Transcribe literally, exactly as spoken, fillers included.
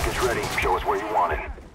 package ready. Show us where you want it.